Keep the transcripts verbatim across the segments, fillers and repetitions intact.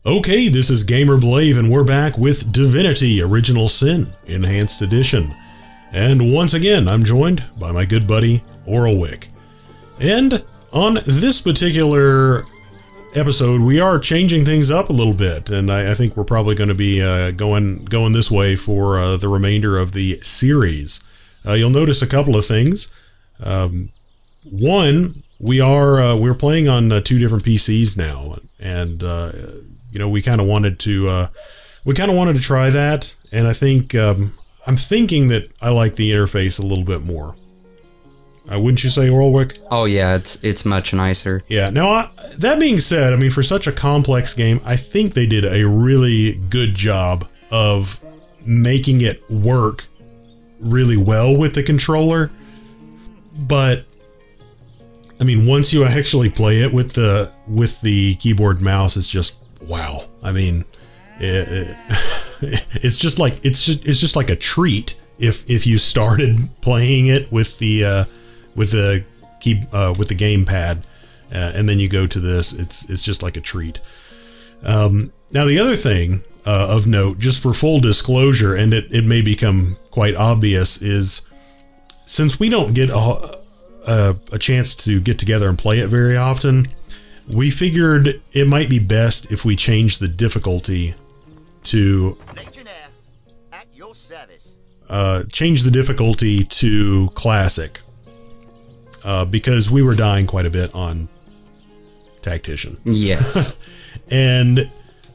Okay, this is GamerBlave, and we're back with Divinity Original Sin Enhanced Edition. And once again, I'm joined by my good buddy, Oralwick. And on this particular episode, we are changing things up a little bit, and I, I think we're probably going to be uh, going going this way for uh, the remainder of the series. Uh, you'll notice a couple of things. Um, one, we are uh, we're playing on uh, two different P Cs now, and uh, you know we kind of wanted to uh, we kind of wanted to try that, and I think um, I'm thinking that I like the interface a little bit more. Uh, wouldn't you say, Oralwick? Oh yeah, it's it's much nicer. Yeah. Now, I, that being said, I mean, for such a complex game, I think they did a really good job of making it work really well with the controller. But I mean, once you actually play it with the with the keyboard and mouse, it's just wow. I mean, it, it, it's just like it's just it's just like a treat if if you started playing it with the uh, with the key uh, with the gamepad, uh, and then you go to this. It's it's just like a treat. Um, now the other thing uh, of note, just for full disclosure, and it it may become quite obvious, is since we don't get a, a a chance to get together and play it very often, we figured it might be best if we change the difficulty to Legionnaire, at your service. Uh, change the difficulty to classic, uh, because we were dying quite a bit on Tactician. Yes. And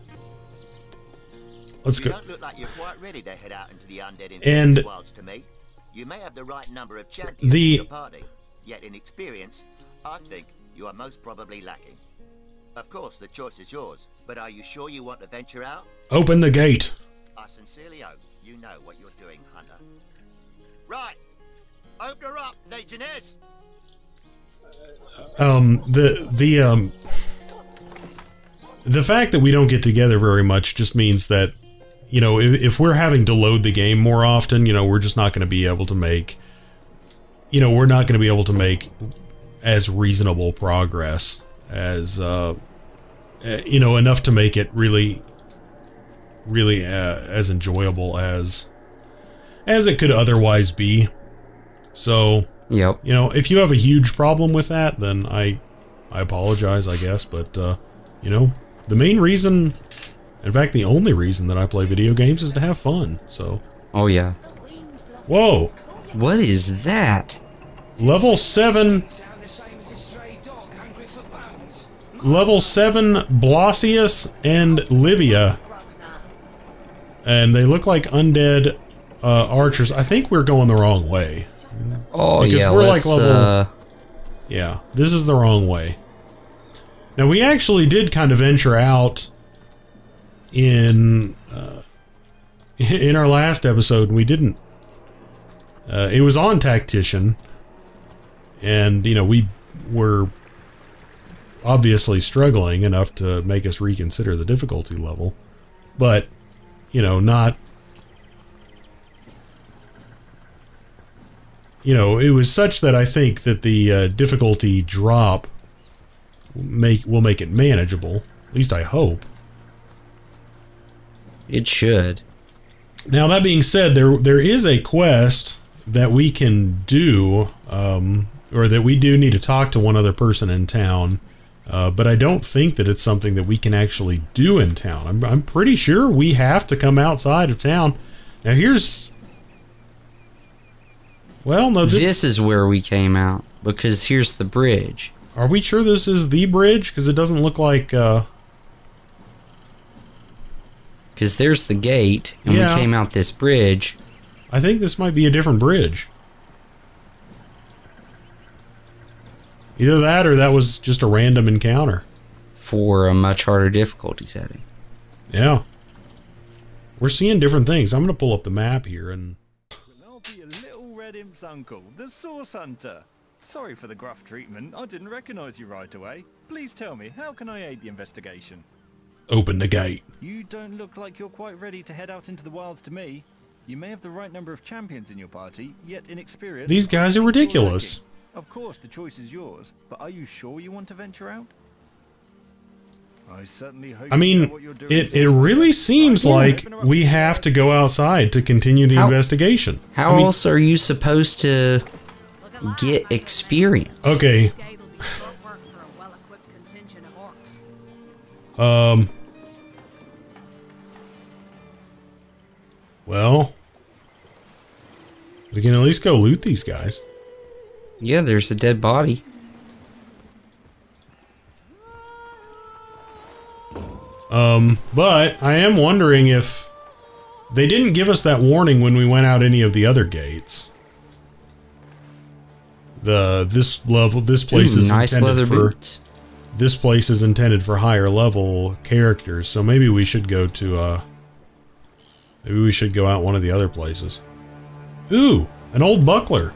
let's you go. Don't look like you're quite ready to head out into the undead And wilds to me. You may have the right number of champions the in your party, yet in experience, I think you are most probably lacking. Of course, the choice is yours, but are you sure you want to venture out? Open the gate. I sincerely hope you know what you're doing, Hunter. Right, open her up, Legionnaires. Um, the the um, the fact that we don't get together very much just means that, you know, if, if we're having to load the game more often, you know, we're just not going to be able to make, you know, we're not going to be able to make as reasonable progress as, uh, you know, enough to make it really, really uh, as enjoyable as, as it could otherwise be. So, yep. You know, if you have a huge problem with that, then I, I apologize, I guess, but, uh, you know, the main reason, in fact, the only reason that I play video games is to have fun, so. Oh yeah. Whoa! What is that? Level seven... Level seven Blasius and Livia. And they look like undead uh, archers. I think we're going the wrong way. Oh because yeah, we're let's, like level, uh... yeah, this is the wrong way. Now, we actually did kind of venture out in uh, in our last episode, and we didn't. Uh, it was on Tactician, and, you know, we were obviously struggling enough to make us reconsider the difficulty level, but, you know, not... You know, it was such that I think that the uh, difficulty drop make will make it manageable. At least I hope. It should. Now, that being said, there there is a quest that we can do, um, or that we do need to talk to one other person in town, uh, but I don't think that it's something that we can actually do in town. I'm, I'm pretty sure we have to come outside of town. Now, here's... Well, no, This, this, this is where we came out, because here's the bridge. Are we sure this is the bridge? Because it doesn't look like... Uh, Because there's the gate, and Yeah. we came out this bridge. I think this might be a different bridge. Either that or that was just a random encounter. For a much harder difficulty setting. Yeah. We're seeing different things. I'm going to pull up the map here and... I'll be a little red imp's uncle, the Source Hunter. Sorry for the gruff treatment. I didn't recognize you right away. Please tell me, how can I aid the investigation? Open the gate. You don't look like you're quite ready to head out into the wilds to me. You may have the right number of champions in your party, yet inexperienced. These guys are ridiculous. Of course, the choice is yours, but are you sure you want to venture out? I certainly hope I you mean, know what you're doing. it, it really seems like we have to go outside to continue the How- investigation. How I mean, else are you supposed to get experience? okay. Um. Well, we can at least go loot these guys. Yeah, there's a dead body. Um, but I am wondering if they didn't give us that warning when we went out any of the other gates. The this level, this place Ooh, is nice intended leather for boots. this place is intended for higher level characters. So maybe we should go to uh, maybe we should go out one of the other places. Ooh, an old buckler.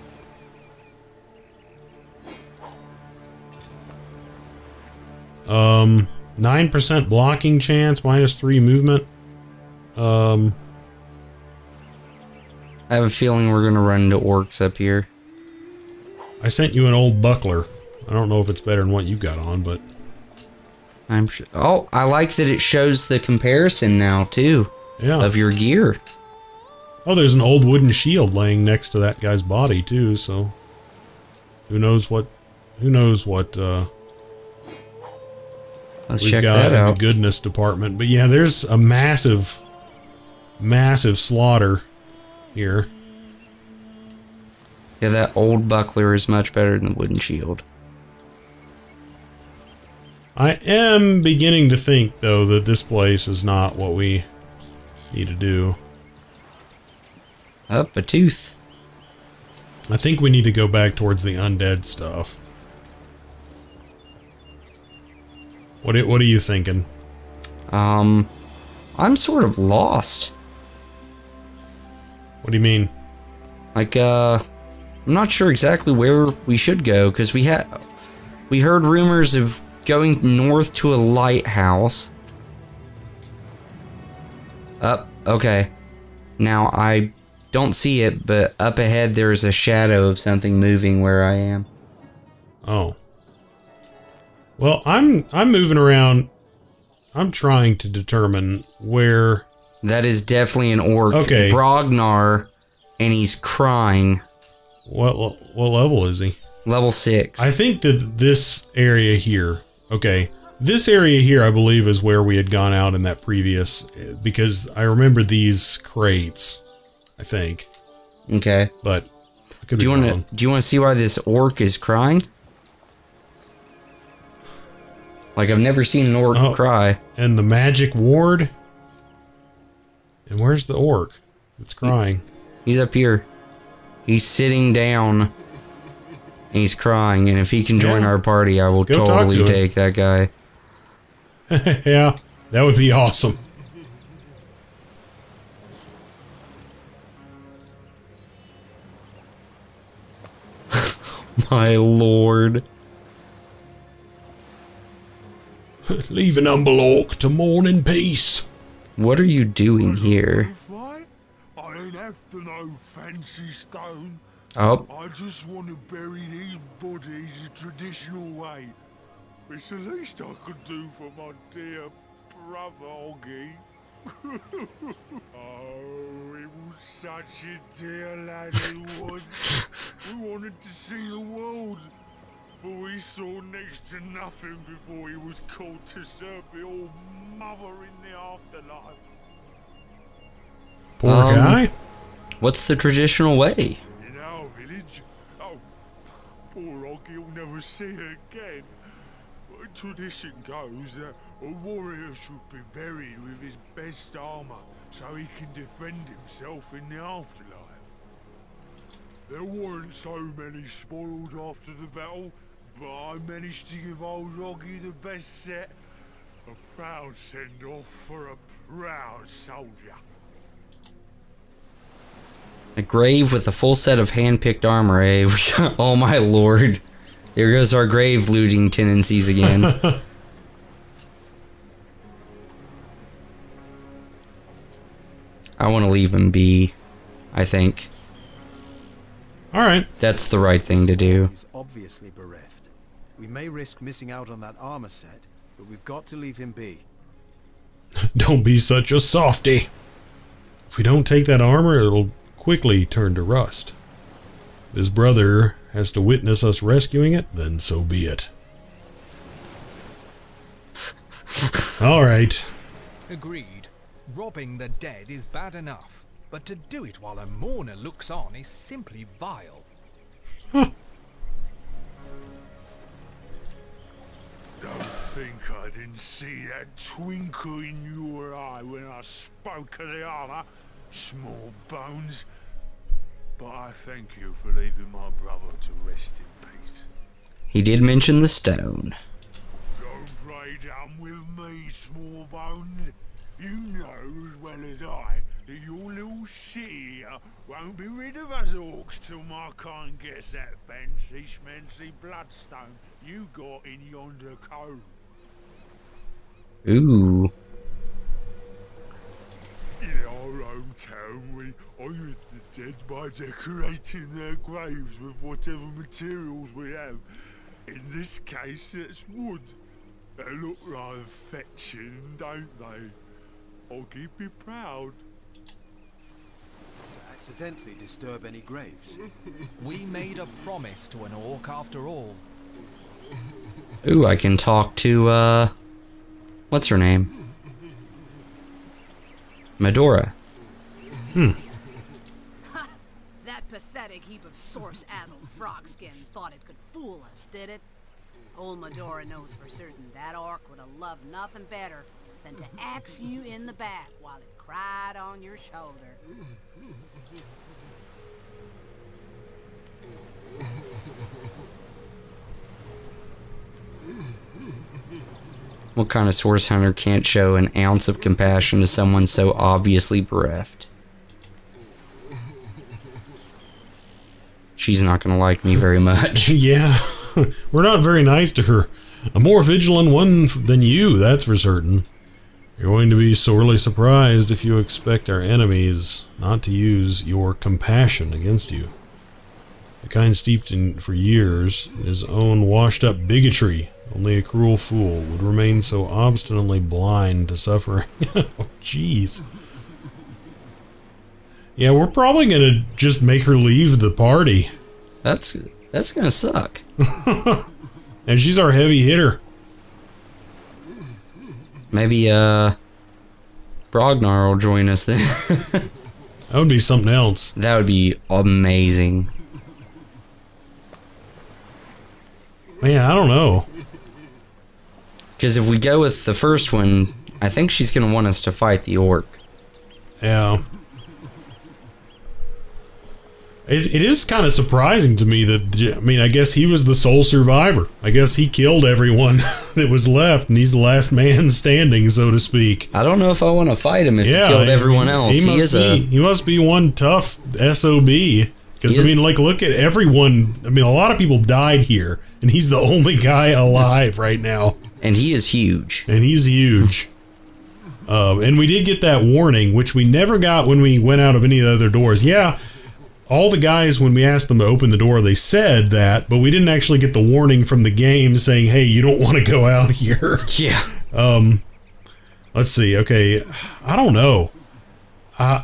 Um. nine percent blocking chance, minus three movement. Um, I have a feeling we're gonna run into orcs up here. I sent you an old buckler. I don't know if it's better than what you got on, but... I'm sure. Oh, I like that it shows the comparison now, too. Yeah. Of your gear. Oh, there's an old wooden shield laying next to that guy's body, too, so... Who knows what... Who knows what, uh... Let's we've check got that in out. the goodness department. But yeah, there's a massive, massive slaughter here. Yeah, that old buckler is much better than the wooden shield. I am beginning to think, though, that this place is not what we need to do. Up a tooth. I think we need to go back towards the undead stuff. What are, what are you thinking? Um, I'm sort of lost. What do you mean? Like, uh, I'm not sure exactly where we should go, because we had, we heard rumors of going north to a lighthouse. Up, okay. Now, I don't see it, but up ahead there's a shadow of something moving where I am. Oh. Well, I'm I'm moving around. I'm trying to determine where... That is definitely an orc. Okay. Brognar, and he's crying. What what level is he? Level six. I think that this area here... Okay. This area here, I believe, is where we had gone out in that previous... Because I remember these crates, I think. Okay. But I could Do be you wrong. want to? Do you want to see why this orc is crying? Like, I've never seen an orc Oh. cry. And the magic ward? And where's the orc? It's crying. He's up here. He's sitting down. And he's crying. And if he can join Yeah. our party, I will Go talk totally to him. take that guy. Yeah, that would be awesome. My lord. Leave an humble orc to mourn in peace. What are you doing here? I ain't after no fancy stone. Oh, I just want to bury these bodies the traditional way. It's the least I could do for my dear brother Oggy. Oh, he was such a dear lad, he was. We wanted to see the world, but we saw next to nothing before he was called to serve the old mother in the afterlife. Poor Um, guy. what's the traditional way? In our village? Oh, poor Oggy will never see her again. Tradition goes that a warrior should be buried with his best armor so he can defend himself in the afterlife. There weren't so many spoils after the battle, but I managed to give old Oggy the best set. A proud send-off for a proud soldier. A grave with a full set of hand-picked armor, eh? Oh my lord. There goes our grave looting tendencies again. I want to leave him be, I think. Alright. That's the right thing to do. Is obviously bereft. We may risk missing out on that armor set, but we've got to leave him be. Don't be such a softy. If we don't take that armor, it'll quickly turn to rust. If his brother has to witness us rescuing it, then so be it. All right. Agreed. Robbing the dead is bad enough, but to do it while a mourner looks on is simply vile. Huh. Don't think I didn't see that twinkle in your eye when I spoke of the armor, small bones. But I thank you for leaving my brother to rest in peace. He did mention the stone. Don't play dumb with me, small bones. You know as well as I that your little city here won't be rid of us orcs till my kind gets that fancy schmancy bloodstone you got in yonder cove. Ooh. In our hometown, we honour the dead by decorating their graves with whatever materials we have. In this case, it's wood. They look rather fetching, don't they? I'll keep you proud. To accidentally disturb any graves. We made a promise to an orc after all. Ooh, I can talk to, uh... what's her name? Medora. Hmm. That pathetic heap of source-addled frogskin thought it could fool us, did it? Old Medora knows for certain that orc would have loved nothing better than to axe you in the back while it cried on your shoulder. What kind of source hunter can't show an ounce of compassion to someone so obviously bereft? She's not gonna like me very much. Yeah, we're not very nice to her. A more vigilant one than you, that's for certain. You're going to be sorely surprised if you expect our enemies not to use your compassion against you. The kind steeped in for years in his own washed-up bigotry. Only a cruel fool would remain so obstinately blind to suffering. Oh, jeez. Yeah, we're probably gonna just make her leave the party. That's that's gonna suck. And she's our heavy hitter. Maybe uh Brognar will join us then. That would be something else. That would be amazing. Man, I don't know. Because if we go with the first one, I think she's gonna want us to fight the orc. Yeah. It, it is kind of surprising to me that, I mean, I guess he was the sole survivor. I guess he killed everyone that was left, and he's the last man standing, so to speak. I don't know if I want to fight him if yeah, he killed I everyone mean, else. He, He, must is be, a... he must be one tough S O B. Because, I is- mean, like, look at everyone. I mean, a lot of people died here, and he's the only guy alive right now. And he is huge. And he's huge. Uh, and we did get that warning, which we never got when we went out of any of the other doors. Yeah, all the guys, when we asked them to open the door, they said that, but we didn't actually get the warning from the game saying, hey, you don't want to go out here. Yeah. Um, let's see. Okay, I don't know. Uh,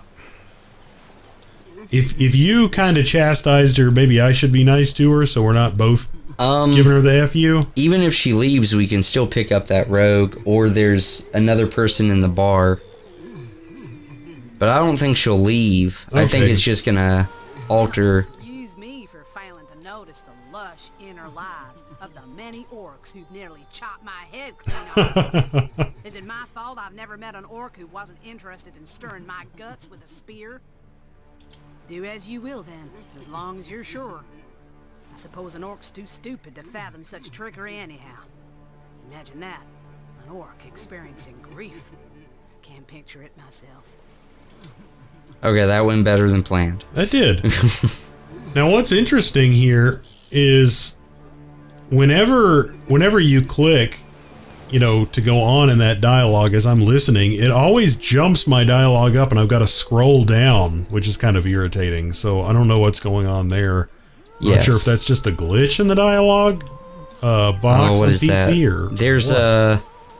if if you kind of chastised her, maybe I should be nice to her, so we're not both Um, giving her the F U. Even if she leaves, we can still pick up that rogue, or there's another person in the bar. But I don't think she'll leave. I think Okay. it's just gonna alter. Excuse me for failing to notice the lush inner lives of the many orcs who've nearly chopped my head clean off. Is it my fault I've never met an orc who wasn't interested in stirring my guts with a spear? Do as you will then, as long as you're sure. I suppose an orc's too stupid to fathom such trickery anyhow. Imagine that, an orc experiencing grief. Can't picture it myself. Okay, that went better than planned. That did. Now, what's interesting here is whenever whenever you click, you know, to go on in that dialogue as I'm listening, it always jumps my dialogue up and I've got to scroll down, which is kind of irritating. So I don't know what's going on there. I'm Yes. not sure if that's just a glitch in the dialogue uh, box Oh, what on is P C that? or There's what. a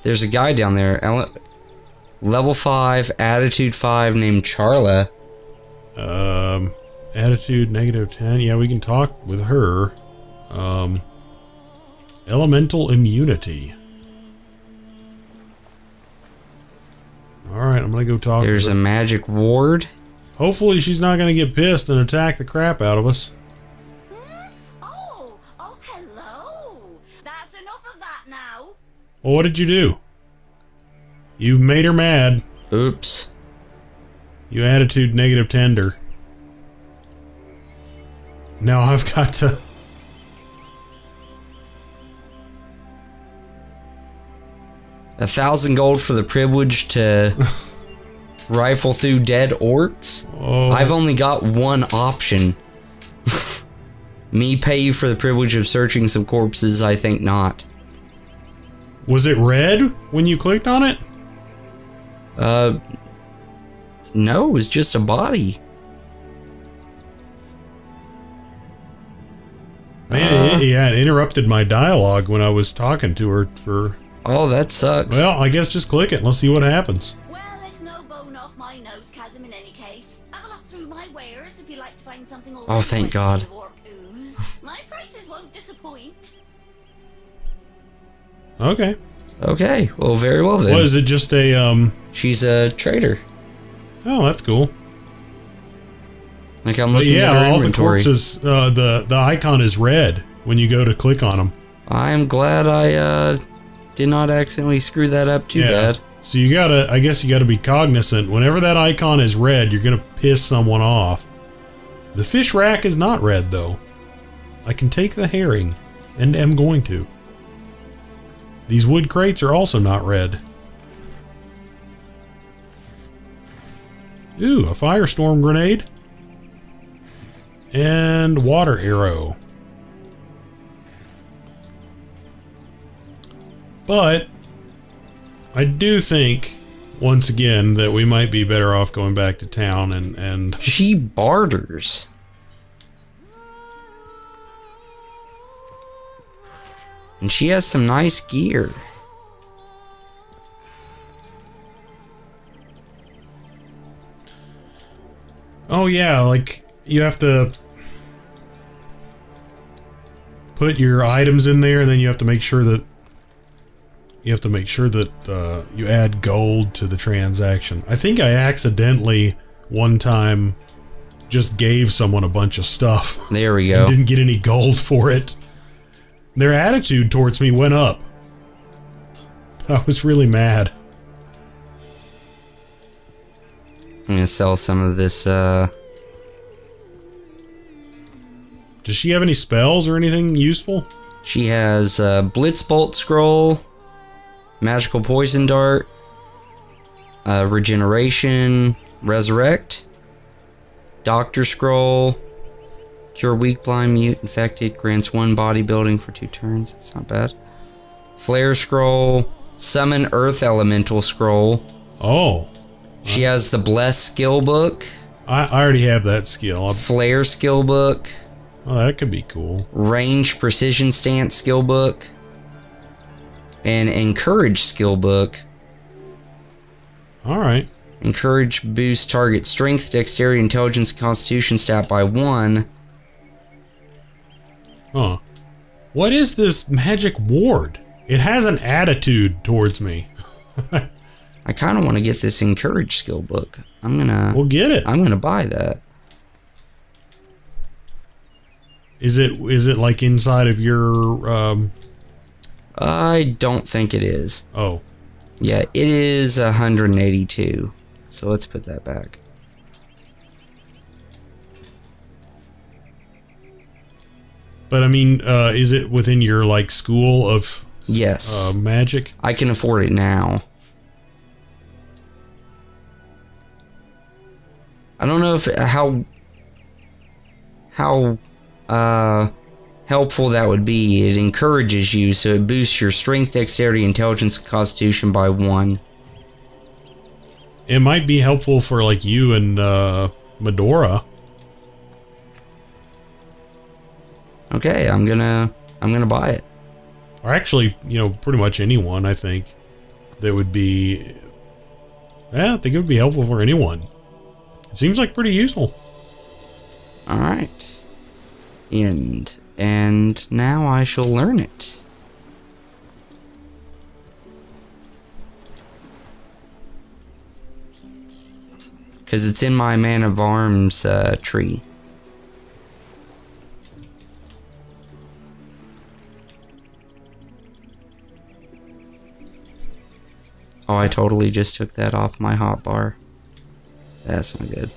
There's a guy down there. Ele level five, attitude five, named Charla. Um, attitude negative ten. Yeah, we can talk with her. Um, elemental immunity. Alright, I'm gonna go talk There's to a her. magic ward. Hopefully she's not gonna get pissed and attack the crap out of us. Oh, oh, hello. That's enough of that now. Well, what did you do? You made her mad. Oops. You attitude negative tender. Now I've got to... A thousand gold for the privilege to rifle through dead orcs? Oh. I've only got one option. Me pay you for the privilege of searching some corpses? I think not. Was it red when you clicked on it? Uh, no, it was just a body. Man, Uh. it, yeah, it interrupted my dialogue when I was talking to her for... Oh, that sucks. Well, I guess just click it and let's see what happens. Well, it's no bone off my nose, Chasm, in any case. Have a look through my wares if you like to find something. Oh, thank God. My prices won't disappoint. Okay. Okay, well, very well then. What, is it just a, um... She's a trader. Oh, that's cool. Like, I'm But looking yeah, at her all inventory. the corpses, uh, the, the icon is red when you go to click on them. I'm glad I, uh, did not accidentally screw that up too Yeah. bad. So you gotta, I guess you gotta be cognizant. Whenever that icon is red, you're gonna piss someone off. The fish rack is not red, though. I can take the herring, and am going to. These wood crates are also not red. Ooh, a firestorm grenade. And water arrow. But I do think, once again, that we might be better off going back to town and... and She barters. And she has some nice gear. Oh yeah, like you have to put your items in there, and then you have to make sure that you have to make sure that uh, you add gold to the transaction. I think I accidentally one time just gave someone a bunch of stuff. There we go. And didn't get any gold for it. Their attitude towards me went up. I was really mad. I'm gonna sell some of this, uh... Does she have any spells or anything useful? She has uh, Blitzbolt Scroll, Magical Poison Dart, uh, Regeneration, Resurrect, Doctor Scroll, Cure Weak, Blind, Mute, Infected, grants one body building for two turns. That's not bad. Flare Scroll, Summon Earth Elemental Scroll. Oh. She has the Bless Skill Book. I, I already have that skill. I'll, Flare Skill Book. oh, that could be cool. Range Precision Stance Skill Book. And Encourage Skill Book. Alright. Encourage boost target strength, dexterity, intelligence, constitution stat by one. Huh. What is this magic ward? It has an attitude towards me. I kind of want to get this Encourage skill book. I'm gonna... We'll get it. I'm gonna buy that. Is it is it like inside of your um I don't think it is. Oh. Yeah, it is one hundred eighty-two. So let's put that back. But I mean, uh is it within your like school of Yes. uh, magic? I can afford it now. I don't know if how how uh helpful that would be. It encourages you, so it boosts your strength, dexterity, intelligence, and constitution by one. It might be helpful for like you and uh Medora. Okay, I'm gonna I'm gonna buy it. Or actually, you know, pretty much anyone, I think. that would be... Yeah, I think it would be helpful for anyone. It seems like pretty useful. Alright. End. And now I shall learn it. Because it's in my Man of Arms uh, tree. Oh, I totally just took that off my hotbar. That's not good.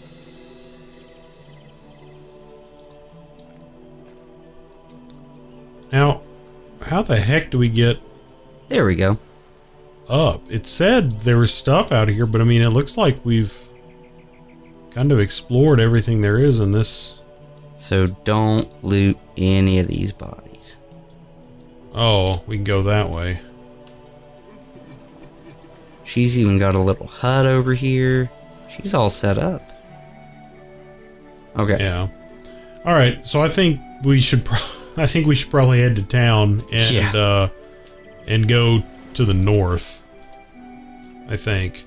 Now, how the heck do we get... There we go. Up? It said there was stuff out here, but I mean, it looks like we've kind of explored everything there is in this. So don't loot any of these bodies. Oh, we can go that way. She's even got a little hut over here. She's all set up. Okay. Yeah. All right. So I think we should. Pro I think we should probably head to town and Yeah. uh, and go to the north. I think.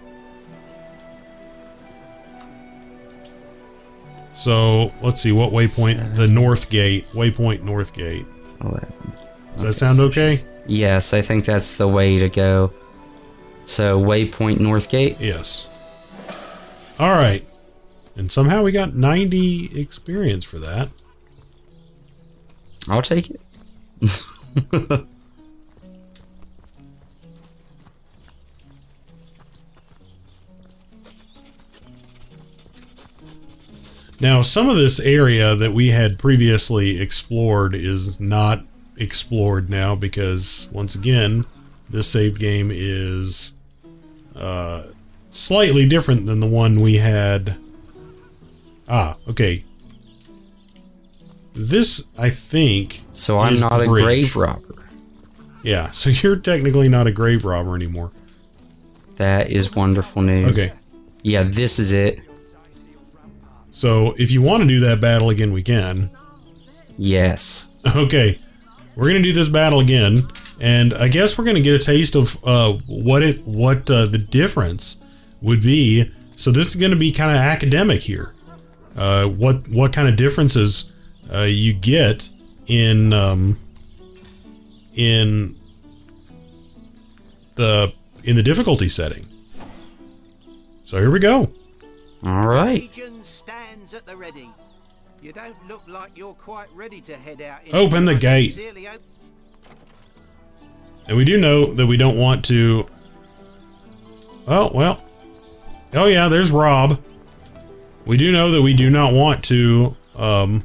So let's see what waypoint. Seven. The north gate. Waypoint north gate. eleven. Does that sound okay? Yes, I think that's the way to go. So, waypoint Northgate? Yes. Alright. And somehow we got ninety experience for that. I'll take it. Now, some of this area that we had previously explored is not explored now because, once again, this saved game is uh, slightly different than the one we had. Ah, okay. This, I think... So I'm is not the a bridge. grave robber. Yeah, so you're technically not a grave robber anymore. That is wonderful news. Okay. Yeah, this is it. So, if you want to do that battle again, we can. Yes. Okay. We're going to do this battle again. And I guess we're going to get a taste of uh, what it, what uh, the difference would be. So this is going to be kind of academic here. Uh, what what kind of differences uh, you get in um, in the in the difficulty setting. So here we go. All right. Legion stands at the ready. You don't look like you're quite ready to head out. Open the gate. And we do know that we don't want to... Oh, well. Oh, yeah, there's Rob. We do know that we do not want to... Um,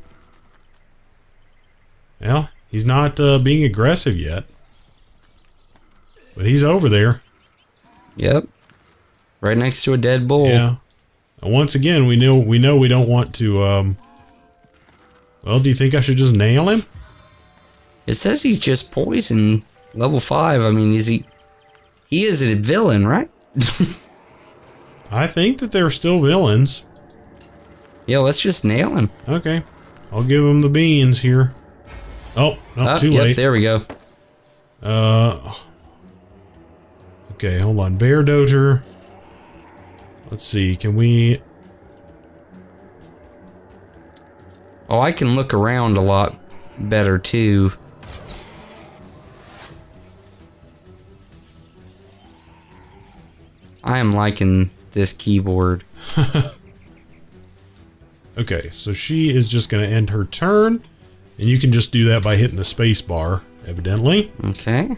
well, he's not uh, being aggressive yet. But he's over there. Yep. Right next to a dead bull. Yeah. And once again, we know we know we don't want to... Um, well, do you think I should just nail him? It says he's just poison. Level five. I mean, is he... He is a villain, right? I think that they're still villains. Yeah, let's just nail him. Okay. I'll give him the beans here. Oh, not Oh, too yep, late. there we go. Uh... Okay, hold on. Bear Doter. Let's see, can we... Oh, I can look around a lot better, too. I am liking this keyboard. Okay, so she is just going to end her turn. And you can just do that by hitting the space bar, evidently. Okay.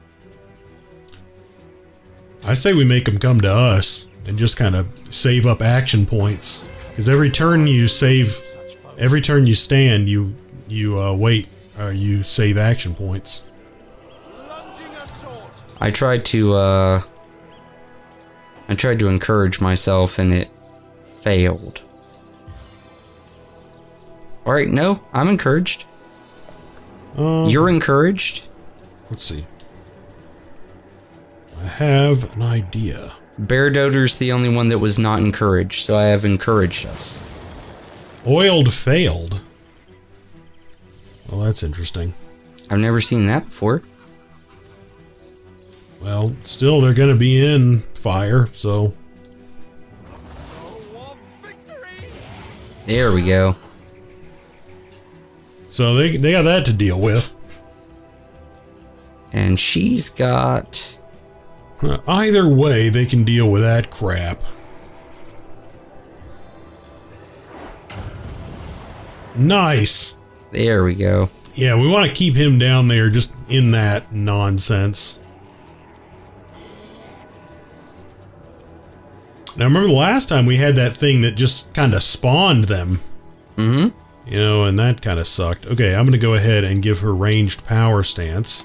I say we make them come to us and just kind of save up action points. Because every turn you save... Every turn you stand, you you uh, wait, or you save action points. I tried to, uh... I tried to encourage myself and it failed. Alright, no, I'm encouraged. Um, You're encouraged? Let's see. I have an idea. Bear Doter's the only one that was not encouraged, so I have encouraged us. Oiled failed. Well, that's interesting. I've never seen that before. Well, Well, still, they're going to be in fire, so... There we go. So they, they got that to deal with. And she's got... Either way, they can deal with that crap. Nice. There we go. Yeah, we want to keep him down there just in that nonsense. Now, remember the last time we had that thing that just kind of spawned them? Mm-hmm. You know, and that kind of sucked. Okay, I'm going to go ahead and give her ranged power stance.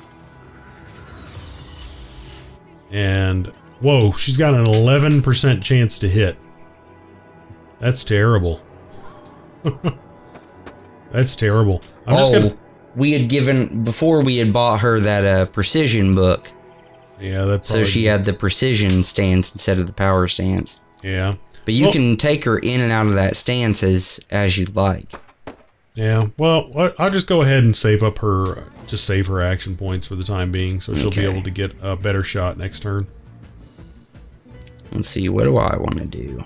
And, whoa, she's got an eleven percent chance to hit. That's terrible. That's terrible. I'm oh, just gonna... we had given, before we had bought her that uh, precision book. Yeah, that's so she had the precision stance instead of the power stance. Yeah. But you well, can take her in and out of that stance as, as you'd like. Yeah, well, I'll just go ahead and save up her, just save her action points for the time being, so she'll okay. be able to get a better shot next turn. Let's see, what do I want to do?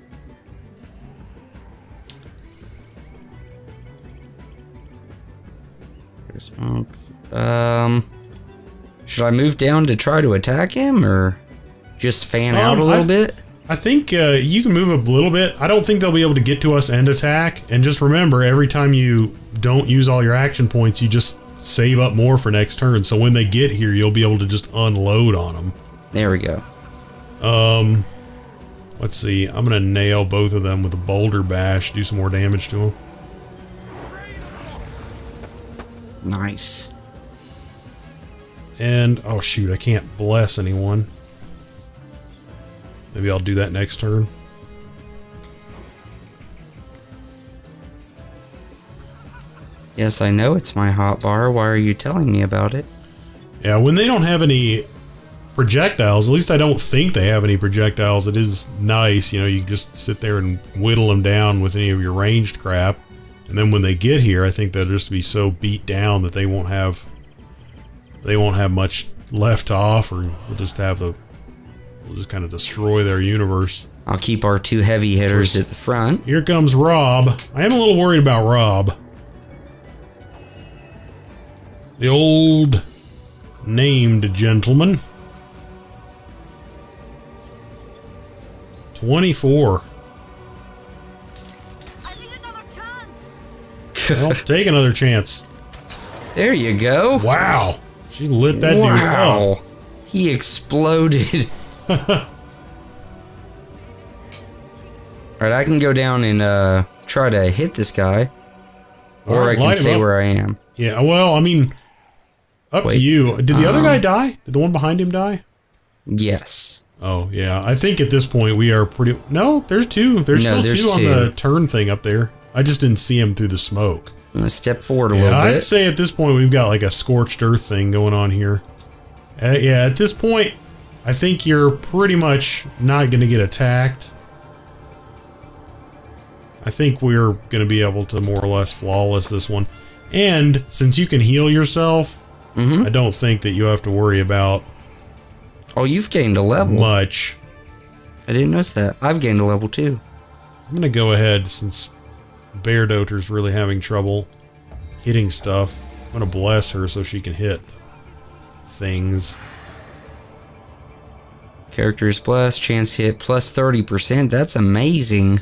Um, should I move down to try to attack him, or just fan um, out a little I, bit? I think uh, you can move a little bit. I don't think they'll be able to get to us and attack. And just remember, every time you don't use all your action points, you just save up more for next turn. So when they get here, you'll be able to just unload on them. There we go. Um, let's see. I'm gonna nail both of them with a boulder bash. Do some more damage to them. Nice. And, oh shoot, I can't bless anyone. Maybe I'll do that next turn. Yes, I know it's my hotbar. Why are you telling me about it? Yeah, when they don't have any projectiles, at least I don't think they have any projectiles, it is nice, you know, you just sit there and whittle them down with any of your ranged crap. And then when they get here, I think they'll just be so beat down that they won't have they won't have much left to offer. We'll just have the we'll just kind of destroy their universe. I'll keep our two heavy hitters at the front. Here comes Rob. I am a little worried about Rob. The old named gentleman. twenty-four. Well, take another chance. There you go. Wow. She lit that wow. dude up. He exploded. Alright, I can go down and uh, try to hit this guy. Or right, I can stay where I am. Yeah, well, I mean, up Wait, to you. Did the um, other guy die? Did the one behind him die? Yes. Oh, yeah. I think at this point we are pretty... No, there's two. There's no, still there's two, two on the turn thing up there. I just didn't see him through the smoke. I'm gonna step forward a yeah, little bit. I'd say at this point we've got like a scorched earth thing going on here. Uh, yeah, at this point, I think you're pretty much not going to get attacked. I think we're going to be able to more or less flawless this one. And since you can heal yourself, mm-hmm. I don't think that you have to worry about... Oh, you've gained a level. Much. I didn't notice that. I've gained a level too. I'm going to go ahead since... Bear Doter's really having trouble hitting stuff. I'm gonna bless her so she can hit things. Characters blessed, chance to hit plus thirty percent. That's amazing.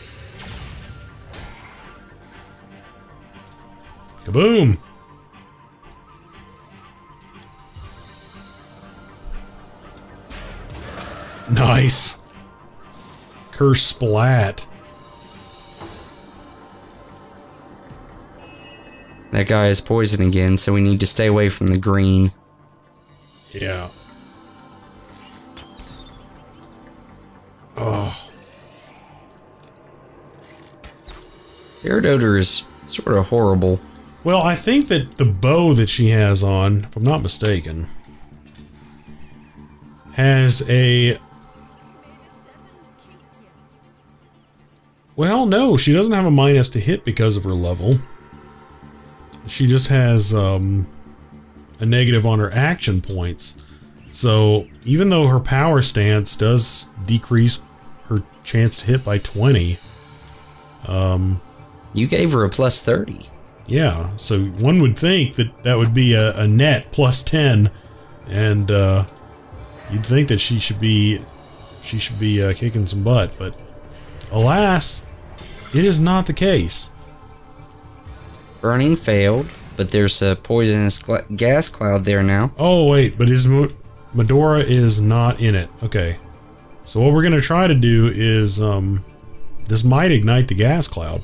Kaboom! Nice. Curse splat. That guy is poison again, so we need to stay away from the green. Yeah. Oh. Aerodoter is sort of horrible. Well, I think that the bow that she has on, if I'm not mistaken, has a... Well, no, she doesn't have a minus to hit because of her level. She just has um, a negative on her action points. So even though her power stance does decrease her chance to hit by twenty, um, you gave her a plus thirty. Yeah, so one would think that that would be a, a net plus ten, and uh, you'd think that she should be she should be uh, kicking some butt, but alas, it is not the case. Burning failed, but there's a poisonous gas cloud there now. Oh wait, but is Medora is not in it. Okay, so what we're gonna try to do is um, this might ignite the gas cloud.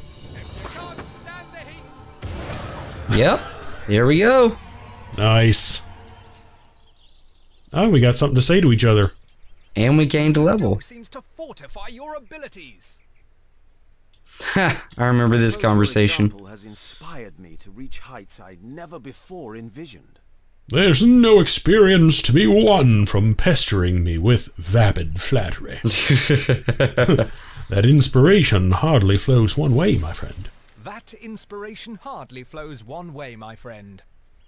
Yep, here we go. Nice. Oh, we got something to say to each other. And we gained a level. Seems to fortify your abilities. Ha! I remember this conversation. Has inspired me to reach heights I'd never before envisioned. There's no experience to be won from pestering me with vapid flattery. That inspiration hardly flows one way, my friend. That inspiration hardly flows one way, my friend.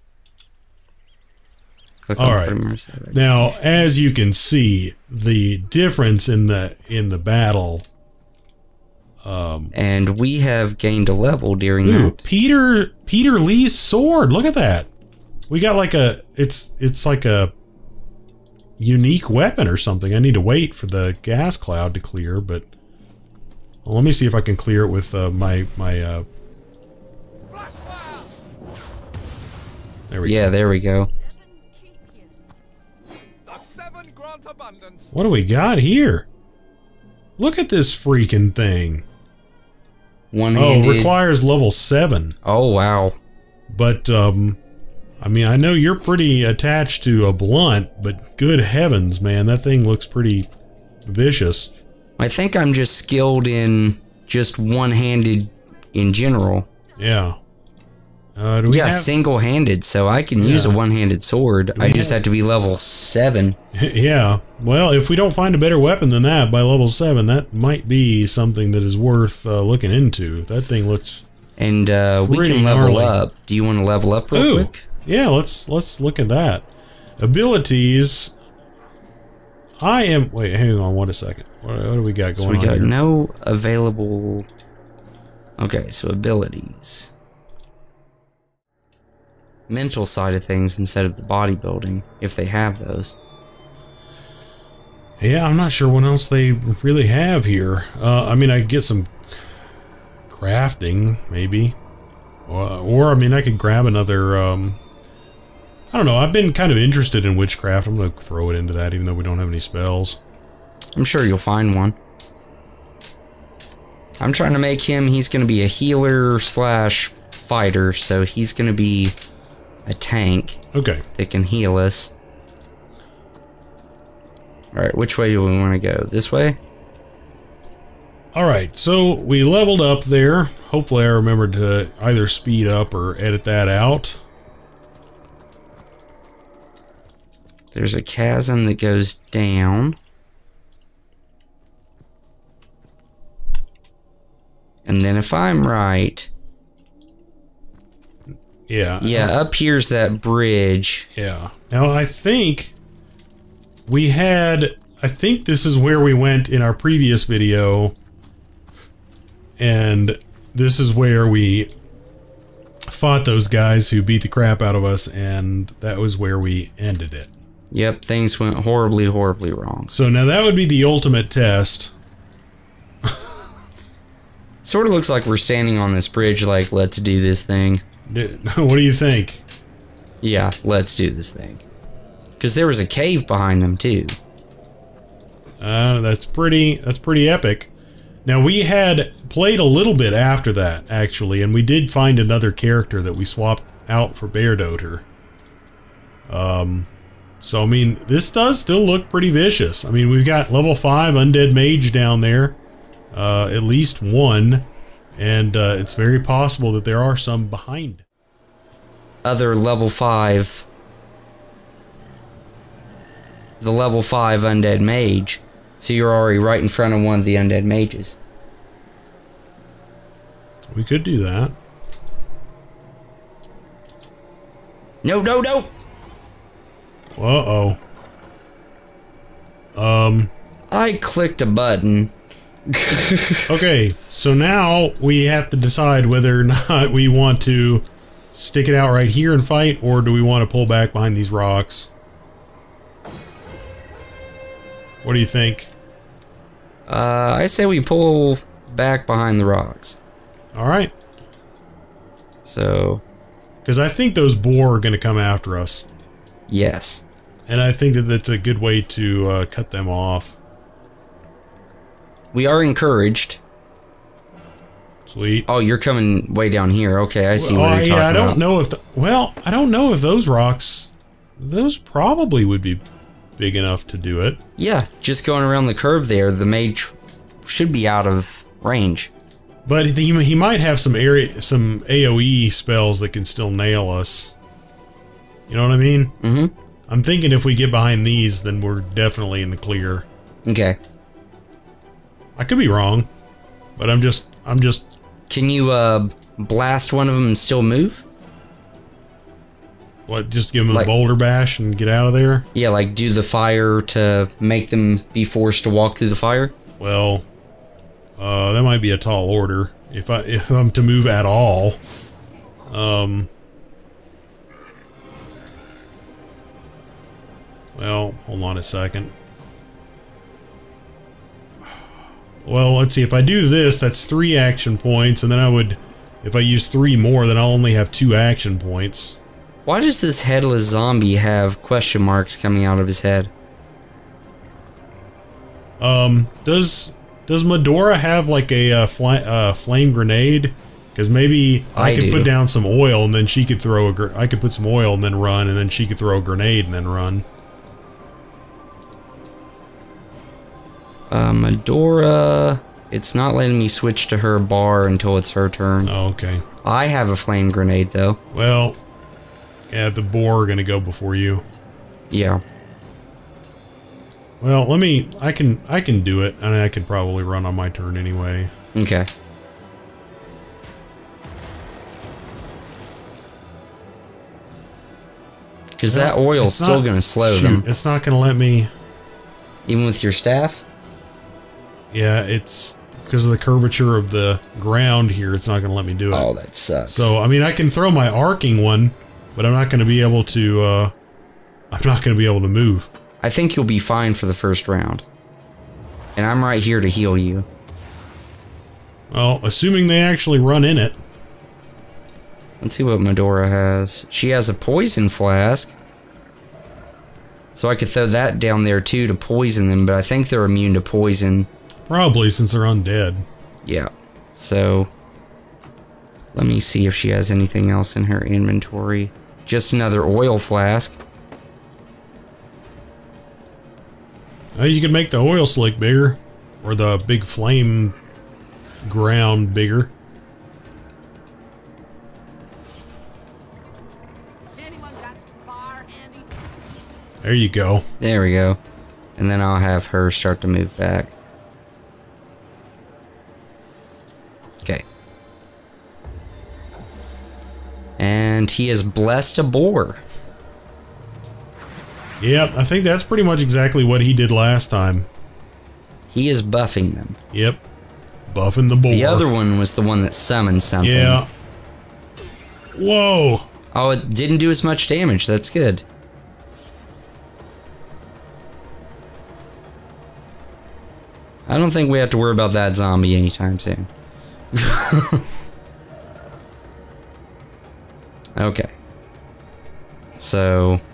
All right. Now, as you can see, the difference in the in the battle. Um, and we have gained a level during ooh, that. Peter Peter Lee's sword. Look at that. We got like a it's it's like a unique weapon or something. I need to wait for the gas cloud to clear, but well, let me see if I can clear it with uh, my my. Uh, there we yeah, go. there we go. What do we got here? Look at this freaking thing. One-handed. Oh, requires level seven. Oh wow. But um, I mean, I know you're pretty attached to a blunt, but good heavens, man, that thing looks pretty vicious. I think I'm just skilled in just one-handed in general. Yeah. Uh, do we yeah, have... single-handed, so I can yeah. use a one-handed sword. I just have... have to be level seven. Yeah. Well, if we don't find a better weapon than that by level seven, that might be something that is worth uh, looking into. That thing looks. And uh, we can level gnarly. up. Do you want to level up real Ooh, quick? Yeah, let's let's look at that. Abilities. I am. Wait, hang on one second. What, what do we got going so we on got here? no available. Okay, so abilities. Mental side of things instead of the bodybuilding, if they have those. Yeah, I'm not sure what else they really have here. Uh, I mean, I get some crafting, maybe. Or, or, I mean, I could grab another... Um, I don't know, I've been kind of interested in witchcraft. I'm going to throw it into that, even though we don't have any spells. I'm sure you'll find one. I'm trying to make him... He's going to be a healer slash fighter, so he's going to be a tank. Okay. That can heal us. Alright, which way do we want to go? This way? Alright, so we leveled up there. Hopefully I remembered to either speed up or edit that out. There's a chasm that goes down. And then if I'm right... Yeah. Yeah, up here's that bridge. Yeah. Now I think we had... I think this is where we went in our previous video. And this is where we fought those guys who beat the crap out of us, and that was where we ended it. Yep, things went horribly, horribly wrong. So now that would be the ultimate test. Sort of looks like we're standing on this bridge like, let's do this thing. What do you think? Yeah, let's do this thing. Because there was a cave behind them, too. Uh, that's pretty, that's pretty epic. Now, we had played a little bit after that, actually, and we did find another character that we swapped out for Beardoter. Um, so, I mean, this does still look pretty vicious. I mean, we've got level five Undead Mage down there. Uh, at least one. And uh, it's very possible that there are some behind. Other level five. The level five Undead Mage. So you're already right in front of one of the Undead Mages. We could do that. No, no, no! Uh-oh. Um, I clicked a button. Okay, so now we have to decide whether or not we want to stick it out right here and fight, or do we want to pull back behind these rocks? What do you think? Uh, I say we pull back behind the rocks. Alright. So... Because I think those boar are going to come after us. Yes. And I think that that's a good way to uh, cut them off. We are encouraged. Sweet. Oh, you're coming way down here. Okay, I see well, what you're yeah, talking about. I don't know if... The, well, I don't know if those rocks... Those probably would be big enough to do it. Yeah, just going around the curve there, the mage should be out of range. But he, he might have some area, some A O E spells that can still nail us. You know what I mean? Mm-hmm. I'm thinking if we get behind these, then we're definitely in the clear. Okay. I could be wrong, but I'm just, I'm just... Can you, uh, blast one of them and still move? What, just give them like, a boulder bash and get out of there? Yeah, like do the fire to make them be forced to walk through the fire? Well, uh, that might be a tall order. If, I, if I'm to move at all. Um... Well, hold on a second. Well, let's see. If I do this, that's three action points, and then I would... If I use three more, then I'll only have two action points. Why does this headless zombie have question marks coming out of his head? Um, does... Does Medora have, like, a uh, fl uh, flame grenade? Because maybe I, I could do. put down some oil, and then she could throw a... Gr I could put some oil and then run, and then she could throw a grenade and then run. Uh, Medora... It's not letting me switch to her bar until it's her turn. Oh, okay. I have a flame grenade, though. Well, yeah, the boar are gonna go before you. Yeah. Well, let me... I can I can do it, and I could probably run on my turn anyway. Okay. Because that oil's still not, going to slow shoot, them. It's not going to let me... Even with your staff? Yeah, it's... Because of the curvature of the ground here, it's not going to let me do it. Oh, that sucks. So, I mean, I can throw my arcing one, but I'm not going to be able to... Uh, I'm not going to be able to move. I think you'll be fine for the first round. And I'm right here to heal you. Well, assuming they actually run in it. Let's see what Medora has. She has a poison flask. So I could throw that down there too to poison them, but I think they're immune to poison. Probably, since they're undead. Yeah. So, let me see if she has anything else in her inventory. Just another oil flask. Uh, you could make the oil slick bigger. Or the big flame ground bigger. Anyone got some fire, Andy? There you go. There we go. And then I'll have her start to move back. Okay. And he has blessed a boar. Yep, I think that's pretty much exactly what he did last time. He is buffing them. Yep. Buffing the boar. The other one was the one that summoned something. Yeah. Whoa. Oh, it didn't do as much damage. That's good. I don't think we have to worry about that zombie anytime soon. Okay. So...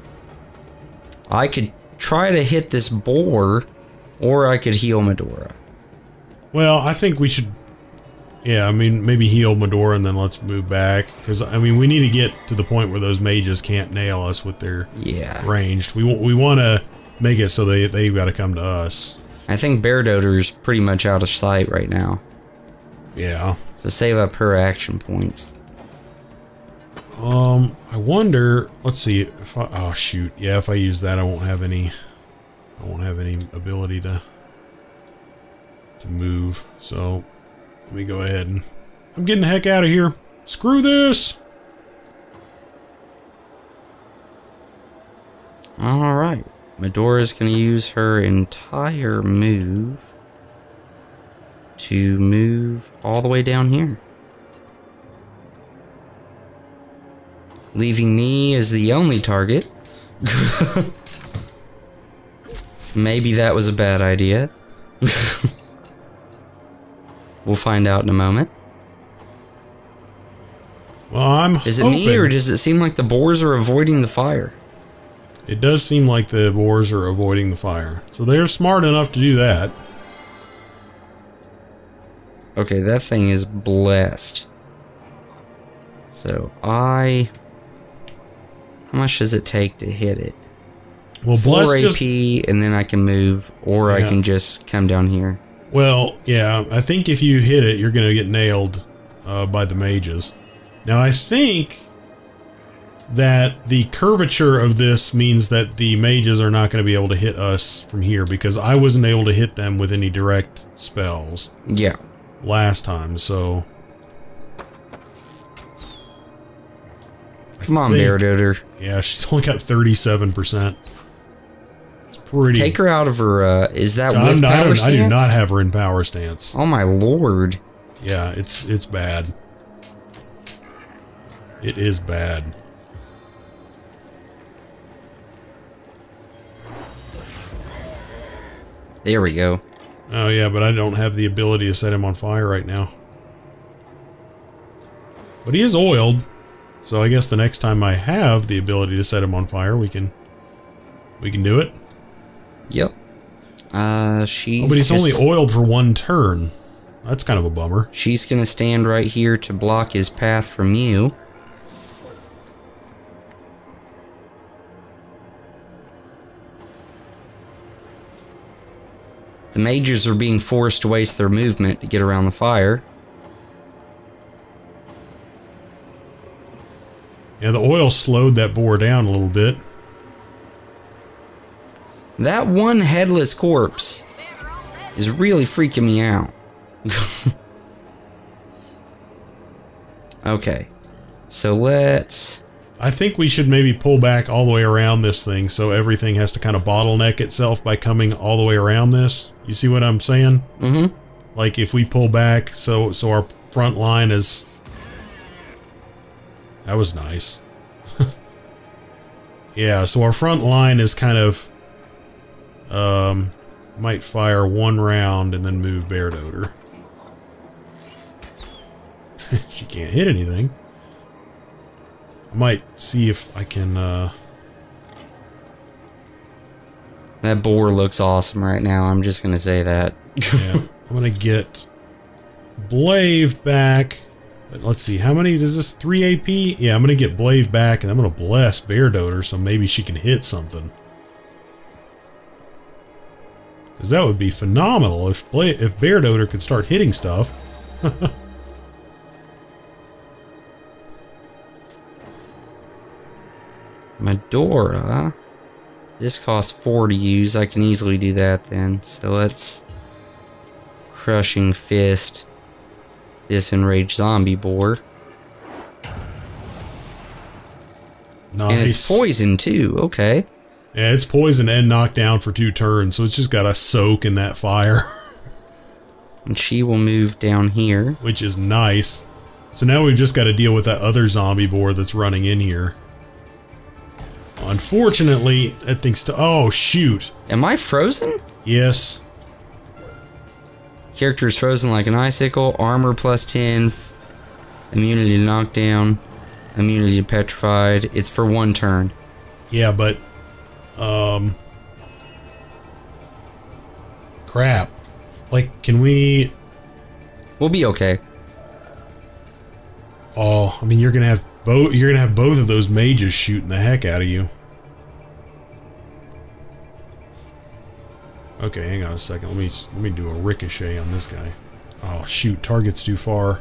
I could try to hit this boar, or I could heal Medora. Well, I think we should... Yeah, I mean, maybe heal Medora and then let's move back. Because, I mean, we need to get to the point where those mages can't nail us with their yeah. ranged. We, we want to make it so they, they've got to come to us. I think Bear Doter's pretty much out of sight right now. Yeah. So save up her action points. Um, I wonder... Let's see. If I, oh, shoot. Yeah, if I use that, I won't have any... I won't have any ability to... to move. So, let me go ahead and... I'm getting the heck out of here. Screw this! Alright. Medora's going to use her entire move to move all the way down here. Leaving me as the only target. Maybe that was a bad idea. We'll find out in a moment. Well, I'm Is it hoping... me, or does it seem like the boars are avoiding the fire? It does seem like the boars are avoiding the fire. So they're smart enough to do that. Okay, that thing is blessed. So, I... How much does it take to hit it? Well, four A just... P, and then I can move, or Yeah. I can just come down here. Well, yeah, I think if you hit it, you're going to get nailed uh, by the mages. Now, I think that the curvature of this means that the mages are not going to be able to hit us from here, because I wasn't able to hit them with any direct spells. Yeah. Last time, so... Come on, Bear Doder. Yeah, she's only got thirty-seven percent. It's pretty... Take her out of her, uh, is that I'm, with I, power don't, stance? I do not have her in power stance. Oh my lord. Yeah, it's it's bad. It is bad. There we go. Oh yeah, but I don't have the ability to set him on fire right now. But he is oiled, so I guess the next time I have the ability to set him on fire, we can we can do it. Yep. Uh, she's. Oh, but he's just, only oiled for one turn. That's kind of a bummer. She's gonna stand right here to block his path from you. The mages are being forced to waste their movement to get around the fire. Yeah, the oil slowed that boar down a little bit. That one headless corpse is really freaking me out. Okay, so let's... I think we should maybe pull back all the way around this thing, so everything has to kind of bottleneck itself by coming all the way around this. You see what I'm saying? Mm-hmm. Like if we pull back, so so our front line is... That was nice. Yeah, so our front line is kind of... Um, might fire one round and then move Bear Doder. She can't hit anything. I might see if I can, uh... That boar looks awesome right now, I'm just gonna say that. Yeah, I'm gonna get Blave back. But let's see, how many does this? three A P? Yeah, I'm gonna get Blave back, and I'm gonna bless Bear Doder, so maybe she can hit something. Because that would be phenomenal if Bla if Bear Doder could start hitting stuff. Medora. This costs four to use. I can easily do that then. So let's... Crushing Fist. This enraged zombie boar. Nice. And it's poison too. Okay. Yeah, it's poison and knockdown for two turns, so it's just got to soak in that fire. And she will move down here. Which is nice. So now we've just got to deal with that other zombie boar that's running in here. Unfortunately, that thing's still... Oh, shoot. Am I frozen? Yes. Character is frozen like an icicle. Armor plus ten. Immunity to knockdown. Immunity to petrified. It's for one turn. Yeah, but... Um... Crap. Like, can we... We'll be okay. Oh, I mean, you're gonna have both. You're gonna have both of those mages shooting the heck out of you. Okay, hang on a second. Let me let me do a ricochet on this guy. Oh shoot! Target's too far.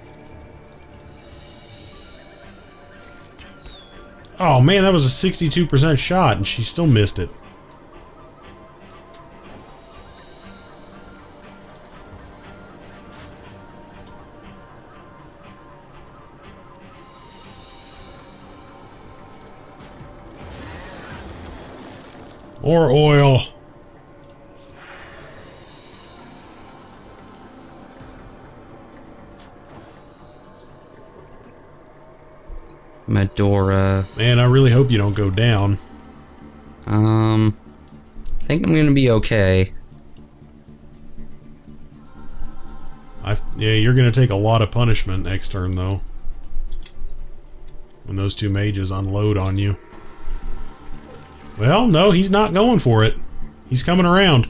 Oh man, that was a sixty-two percent shot, and she still missed it. Or oil. Medora. Man, I really hope you don't go down. Um, I think I'm gonna be okay. I, yeah, you're gonna take a lot of punishment next turn, though. When those two mages unload on you. Well, no, he's not going for it. He's coming around.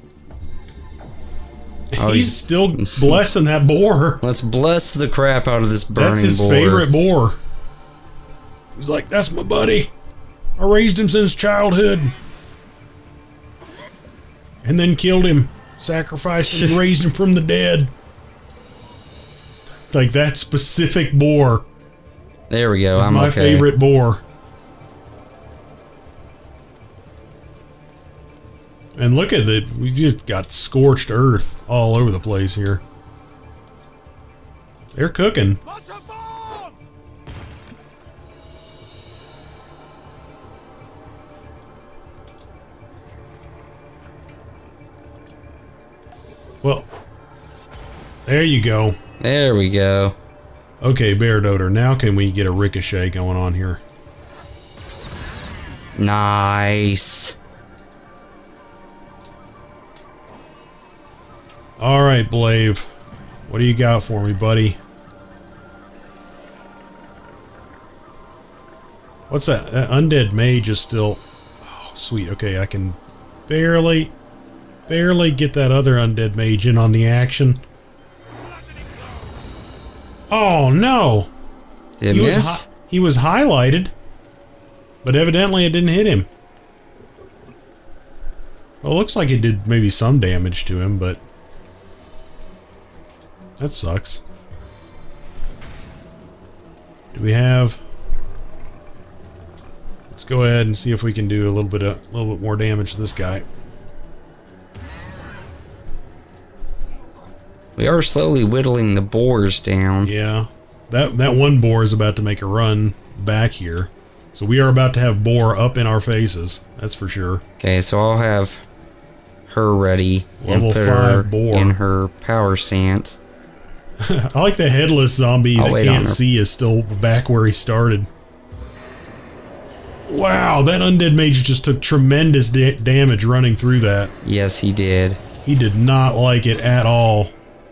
Oh, he's, he's still blessing that boar. Let's bless the crap out of this burning boar. That's his boar. favorite boar. He's like, that's my buddy. I raised him since childhood. And then killed him. Sacrificed him and raised him from the dead. Like that specific boar. There we go. It's I'm my okay. favorite boar. And look at it. We just got scorched earth all over the place here. They're cooking. Well, there you go. There we go. Okay, Bear Doter, now can we get a ricochet going on here? Nice. Alright, Blave. What do you got for me, buddy? What's that? That undead mage is still... Oh, sweet. Okay, I can barely... Barely get that other undead mage in on the action. Oh, no! Did he miss? Was he was highlighted, but evidently it didn't hit him. Well, it looks like it did maybe some damage to him, but... That sucks. Do we have... Let's go ahead and see if we can do a little bit of, a little bit more damage to this guy. We are slowly whittling the boars down. Yeah. That that one boar is about to make a run back here. So we are about to have boar up in our faces. That's for sure. Okay, so I'll have her ready Level and put five her boar. in her power stance. I like the headless zombie I'll that wait on can't her. see is still back where he started. Wow, that undead mage just took tremendous da damage running through that. Yes, he did. He did not like it at all.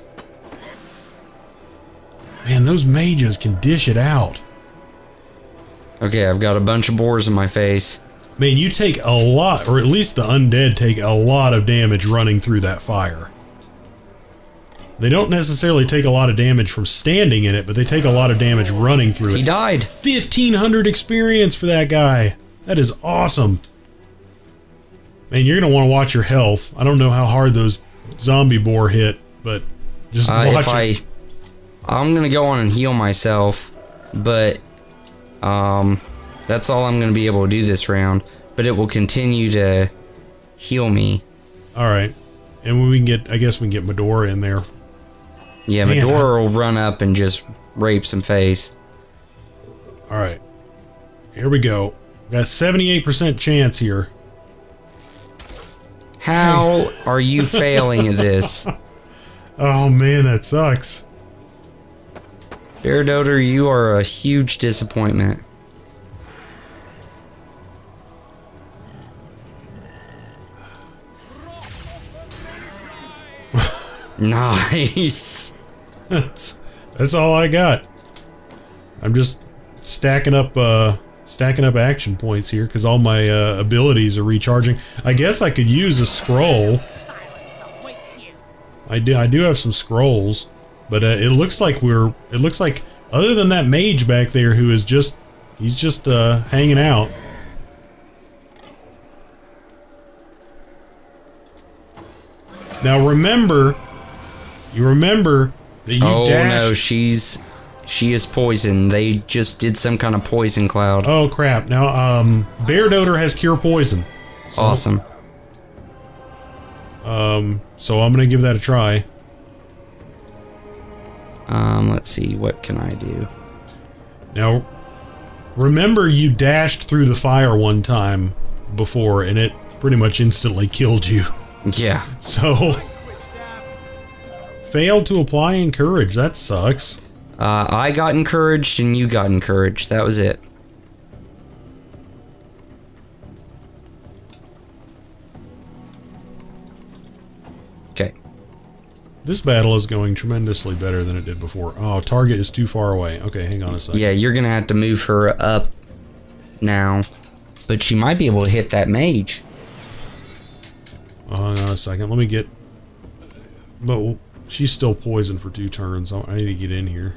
Man, those mages can dish it out. Okay, I've got a bunch of boars in my face. Man, you take a lot, or at least the undead take a lot of damage running through that fire. They don't necessarily take a lot of damage from standing in it, but they take a lot of damage running through it. He died. fifteen hundred experience for that guy. That is awesome. Man, you're going to want to watch your health. I don't know how hard those zombie boar hit, but just Uh, watch if it. I... I'm gonna go on and heal myself, but um, that's all I'm gonna be able to do this round. But it will continue to heal me. All right, and when we can get, I guess we can get Medora in there. Yeah, Man, Medora will run up and just rape some face. All right, here we go. Got seventy-eight percent chance here. How are you failing at this? Oh man, that sucks. Bear Doter, you are a huge disappointment. Nice. That's that's all I got. I'm just stacking up uh stacking up action points here because all my uh, abilities are recharging. I guess I could use a scroll. I do I do have some scrolls, but uh, it looks like we're it looks like other than that mage back there who is just he's just uh hanging out. Now remember, you remember that you oh dash. no, she's she is poison. They just did some kind of poison cloud. Oh crap! Now, um, Bear Doter has cure poison. So, Awesome. Um, so I'm gonna give that a try. Um, let's see, what can I do? Now, remember you dashed through the fire one time before, and it pretty much instantly killed you. Yeah. So, failed to apply encourage. That sucks. Uh, I got encouraged and you got encouraged. That was it. Okay. This battle is going tremendously better than it did before. Oh, target is too far away. Okay, hang on a second. Yeah, you're gonna have to move her up now. But she might be able to hit that mage. Oh, hang on a second. Let me get... But she's still poisoned for two turns. I need to get in here.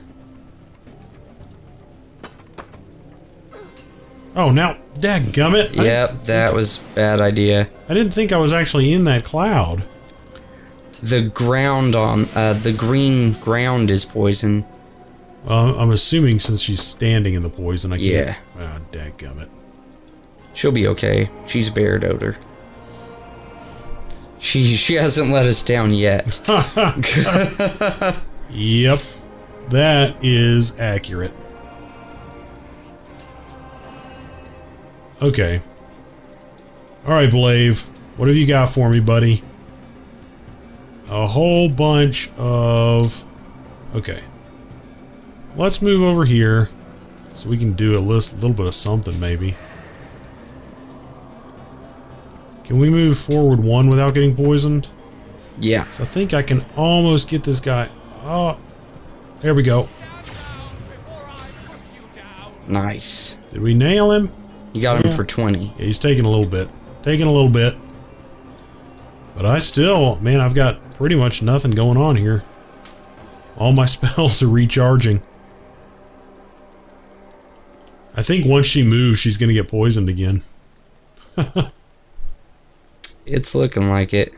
Oh, now, dadgummit. Yep, that was bad idea. I didn't think I was actually in that cloud. The ground on, uh, the green ground is poison. Well, I'm assuming since she's standing in the poison, I can't... Yeah. Ah, dadgummit. She'll be okay. She's bear odor. She, she hasn't let us down yet. Yep. That is accurate. Okay. Alright, Blave. What have you got for me, buddy? A whole bunch of... Okay. Let's move over here so we can do a list, little bit of something, maybe. Can we move forward one without getting poisoned? Yeah. So I think I can almost get this guy. Oh, there we go. Nice. Did we nail him? You got him yeah. for twenty. Yeah, he's taking a little bit. Taking a little bit. But I still, man, I've got pretty much nothing going on here. All my spells are recharging. I think once she moves, she's going to get poisoned again. It's looking like it.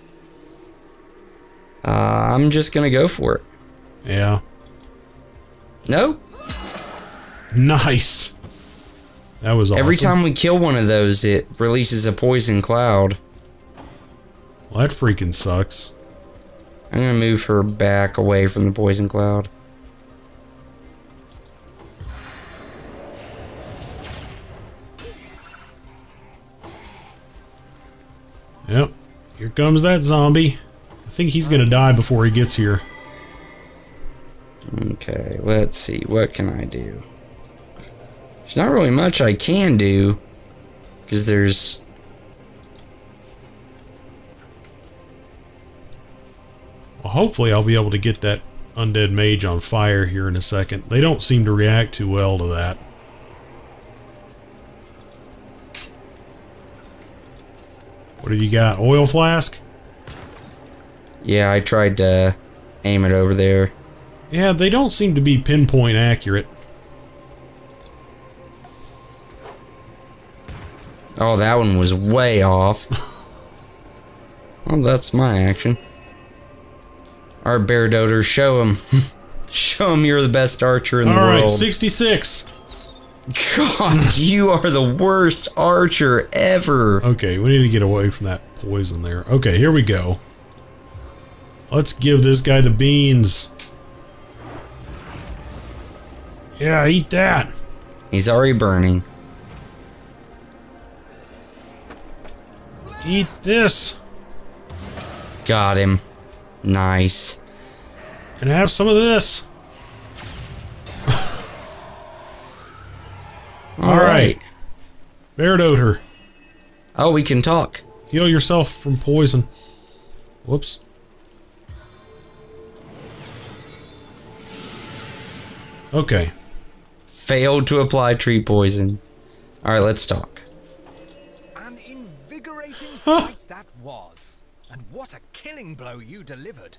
Uh, I'm just going to go for it. Yeah. No. Nice. That was awesome. Every time we kill one of those, it releases a poison cloud. Well, that freaking sucks. I'm gonna move her back away from the poison cloud. Yep. Here comes that zombie. I think he's gonna die before he gets here. Okay, let's see. What can I do? There's not really much I can do. Because there's... Well, hopefully I'll be able to get that undead mage on fire here in a second. They don't seem to react too well to that. What have you got? Oil flask? Yeah, I tried to aim it over there. Yeah, they don't seem to be pinpoint accurate. Oh, that one was way off. Well, that's my action. Our bear doter, show him. Show him you're the best archer in the All world. right, sixty-six. God, you are the worst archer ever. Okay, we need to get away from that poison there. Okay, here we go. Let's give this guy the beans. Yeah, eat that. He's already burning. Eat this. Got him. Nice. And have some of this. All right. Bear odor. Oh, we can talk. Heal yourself from poison. Whoops. Okay. Failed to apply tree poison. Alright, let's talk. An invigorating fight that was. And what a killing blow you delivered.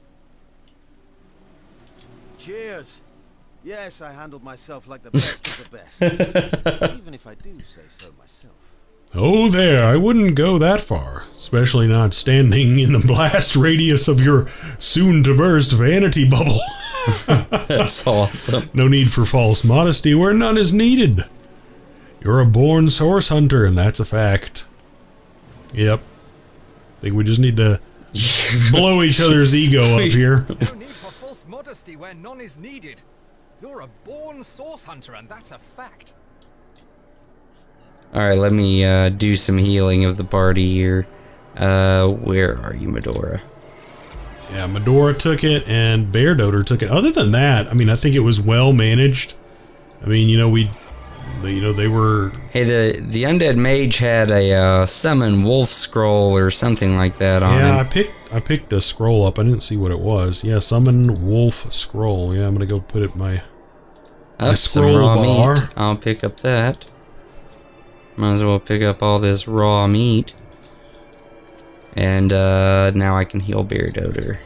Cheers. Yes, I handled myself like the best of the best. Even if I do say so myself. Oh there, I wouldn't go that far, especially not standing in the blast radius of your soon-to-burst vanity bubble. That's awesome. No need for false modesty where none is needed. You're a born source hunter, and that's a fact. Yep. I think we just need to blow each other's ego up here. No need for false modesty where none is needed. You're a born source hunter, and that's a fact. Alright, let me uh, do some healing of the party here. Uh, where are you, Medora? Yeah, Medora took it and Bear Doder took it. Other than that, I mean, I think it was well managed. I mean, you know, we, you know, they were... Hey, the the Undead Mage had a uh, summon wolf scroll or something like that on Yeah, him. I picked I picked a scroll up. I didn't see what it was. Yeah, summon wolf scroll. Yeah, I'm gonna go put it in my, my Up some scroll raw bar. meat. I'll pick up that. Might as well pick up all this raw meat. And uh, now I can heal Bear Doder.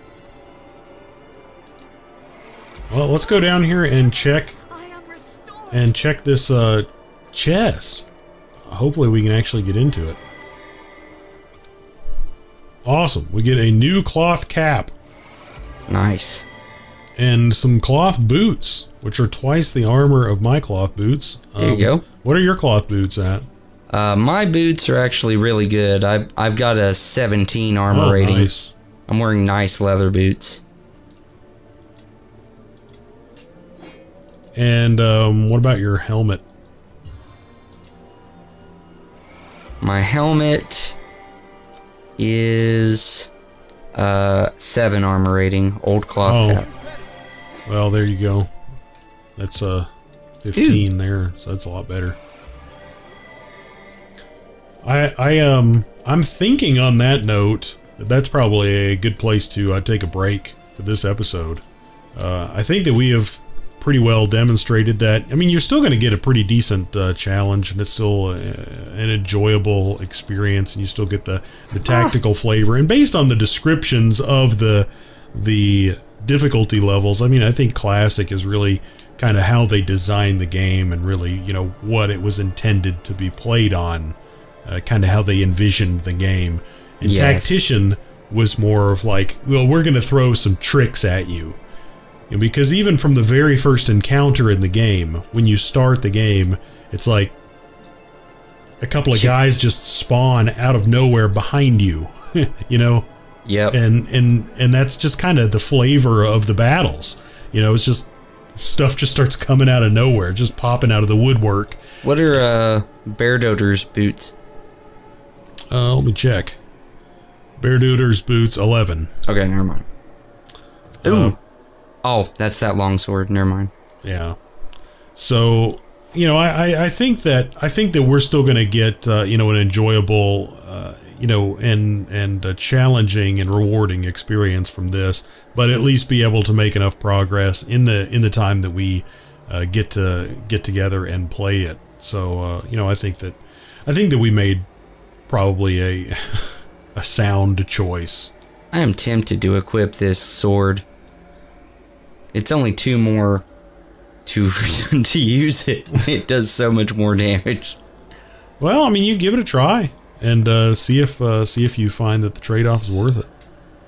Well, let's go down here and check and check this uh, chest. Hopefully we can actually get into it. Awesome. We get a new cloth cap. Nice. And some cloth boots, which are twice the armor of my cloth boots. There you Um, go. What are your cloth boots at? Uh, my boots are actually really good. I, I've got a seventeen armor Oh, rating. nice. I'm wearing nice leather boots. And um, what about your helmet? My helmet is uh, seven armor rating. Old cloth Oh. cap. Well, there you go. That's uh, fifteen there, so that's a lot better. I I um I'm thinking on that note that that's probably a good place to uh, take a break for this episode. Uh, I think that we have pretty well demonstrated that. I mean, you're still going to get a pretty decent uh, challenge, and it's still uh, an enjoyable experience, and you still get the the tactical ah. flavor. And based on the descriptions of the the difficulty levels, I mean, I think Classic is really kind of how they designed the game, and really, you know, what it was intended to be played on. Uh, kind of how they envisioned the game. And yes. Tactician was more of like, well, we're going to throw some tricks at you. You know, because even from the very first encounter in the game, when you start the game, it's like a couple of guys just spawn out of nowhere behind you, you know? Yep. And, and, and that's just kind of the flavor of the battles. You know, it's just stuff just starts coming out of nowhere, just popping out of the woodwork. What are uh, Bear Doder's boots? Uh, let me check. Bear Doder's boots, eleven. Okay, never mind. Ooh. Uh, oh, that's that longsword. Never mind. Yeah. So, you know, I, I, I think that I think that we're still going to get uh, you know, an enjoyable, uh, you know, and and a challenging and rewarding experience from this, but at least be able to make enough progress in the in the time that we uh, get to get together and play it. So, uh, you know, I think that I think that we made probably a a sound choice. I am tempted to equip this sword. It's only two more to to use it. It does so much more damage. Well, I mean, you give it a try and uh, see if uh, see if you find that the trade-off is worth it.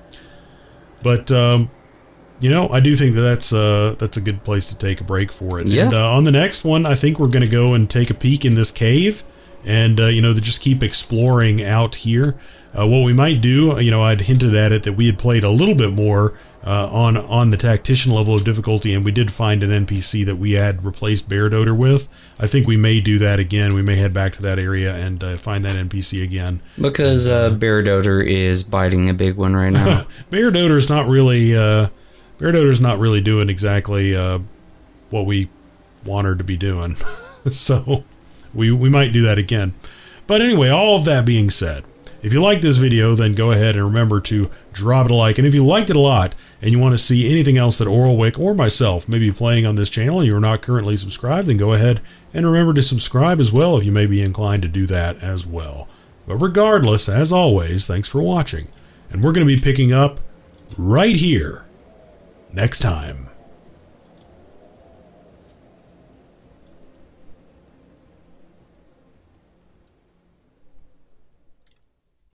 But um, you know, I do think that that's uh, that's a good place to take a break for it. Yeah. And uh, on the next one, I think we're going to go and take a peek in this cave, and uh, you know, to just keep exploring out here. Uh, what we might do, you know, I'd hinted at it that we had played a little bit more uh, on on the Tactician level of difficulty, and we did find an N P C that we had replaced Bear Doder with. I think we may do that again. We may head back to that area and uh, find that N P C again. Because uh, Bear Doder is biting a big one right now. Bear Doder's not really uh, Bear Doder's not really doing exactly uh, what we want her to be doing. So we we might do that again. But anyway, all of that being said, if you like this video, then go ahead and remember to drop it a like. And if you liked it a lot and you want to see anything else that Oralwick or myself may be playing on this channel and you're not currently subscribed, then go ahead and remember to subscribe as well if you may be inclined to do that as well. But regardless, as always, thanks for watching. And we're going to be picking up right here next time.